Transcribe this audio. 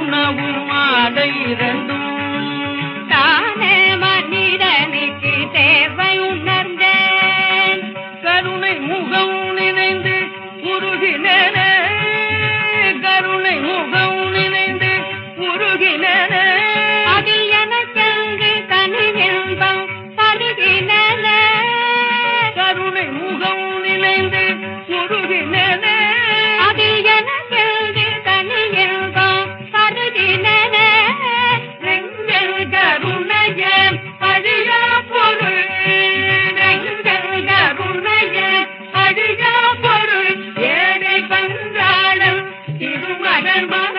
உணவும் ஆடை இரண்டும் தானே மனிதனுக்கு தேவை உணர்ந்தேன். கருணை முகம் நினைந்து உருகினேன், கருணை முகம் நினைந்து உருகினேன். அதில் எனக்கென்று தனி இன்பம் பருகினேன். கருணை முகம் நினைந்து உருகினேன். அதில் எனக்கென்று தனி இன்பம் பருகினேன். நெஞ்சல் கருணைய அழியா பொருள், நெஞ்சல் கருணைய அழியா பொருள். ஏழை பந்தாளம் திருமணம்